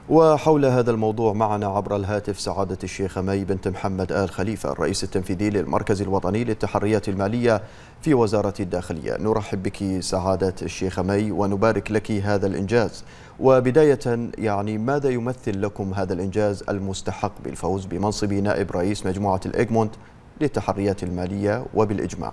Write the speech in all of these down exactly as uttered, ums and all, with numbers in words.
وحول هذا الموضوع معنا عبر الهاتف سعادة الشيخة مي بنت محمد آل خليفة، الرئيس التنفيذي للمركز الوطني للتحريات المالية في وزارة الداخلية. نرحب بك سعادة الشيخة مي ونبارك لك هذا الإنجاز. وبداية يعني ماذا يمثل لكم هذا الإنجاز المستحق بالفوز بمنصب نائب رئيس مجموعة الإغمونت للتحريات المالية وبالإجماع؟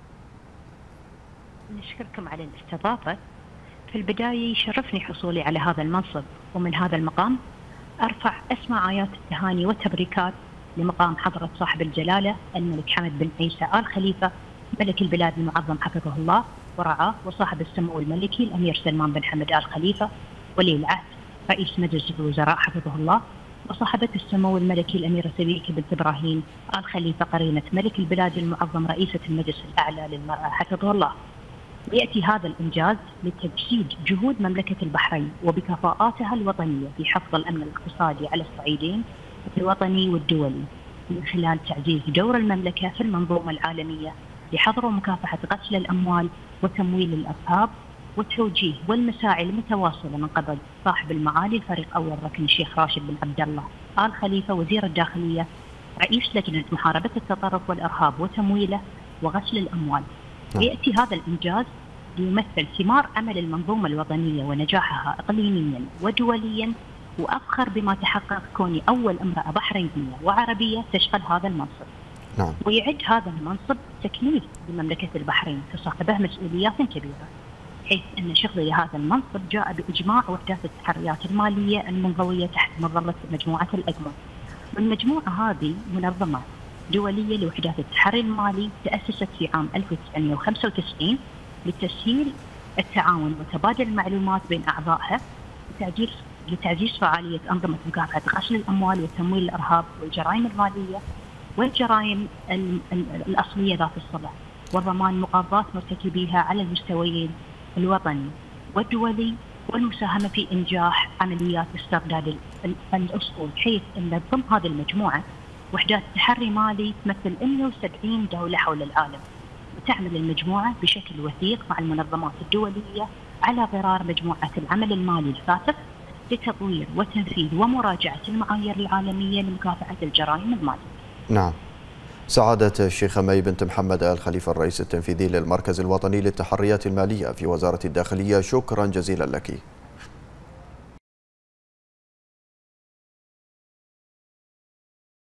نشكركم على الاستضافة. في البداية يشرفني حصولي على هذا المنصب، ومن هذا المقام أرفع أسمى آيات التهاني والتبريكات لمقام حضرة صاحب الجلالة الملك حمد بن عيسى آل خليفة ملك البلاد المعظم حفظه الله ورعاه، وصاحب السمو الملكي الأمير سلمان بن حمد آل خليفة ولي العهد رئيس مجلس الوزراء حفظه الله، وصاحبة السمو الملكي الأميرة سبيكة بنت إبراهيم آل خليفة قرينة ملك البلاد المعظم رئيسة المجلس الأعلى للمرأة حفظه الله. يأتي هذا الإنجاز لتجسيد جهود مملكة البحرين وبكفاءاتها الوطنية في حفظ الأمن الاقتصادي على الصعيدين الوطني والدولي، من خلال تعزيز دور المملكة في المنظومة العالمية لحظر ومكافحة غسل الأموال وتمويل الإرهاب، والتوجيه والمساعي المتواصلة من قبل صاحب المعالي الفريق أول ركن الشيخ راشد بن عبد الله آل خليفة وزير الداخلية رئيس لجنة محاربة التطرف والإرهاب وتمويله وغسل الأموال. يأتي هذا الإنجاز ليمثل ثمار عمل المنظومة الوطنية ونجاحها إقليميا ودوليا، وأفخر بما تحقق كوني أول امرأة بحرينية وعربية تشغل هذا المنصب. نعم. ويعد هذا المنصب تكليف لمملكة البحرين تصاحبه مسؤوليات كبيرة، حيث أن شغلي لهذا المنصب جاء بإجماع وحدات التحريات المالية المنضوية تحت مظلة مجموعة الإغمونت. والمجموعة هذه منظمة دولية لوحدات التحري المالي تأسست في عام ألف وتسعمئة وخمسة وتسعين لتسهيل التعاون وتبادل المعلومات بين أعضائها لتعزيز لتعزيز فعالية أنظمة مكافحة غسل الأموال وتمويل الإرهاب والجرائم المالية والجرائم الأصلية ذات الصلة، وضمان مقاضاة مرتكبيها على المستويين الوطني والدولي، والمساهمة في إنجاح عمليات استرداد الأصول، حيث أن ضمن هذه المجموعة وحدات تحري مالي تمثل مئة وسبعين دولة حول العالم. وتعمل المجموعة بشكل وثيق مع المنظمات الدولية على غرار مجموعة العمل المالي الفاتح لتطوير وتنفيذ ومراجعة المعايير العالمية لمكافحة الجرائم المالية. نعم. سعادة الشيخة مي بنت محمد آل خليفة، الرئيس التنفيذي للمركز الوطني للتحريات المالية في وزارة الداخلية، شكرا جزيلا لك.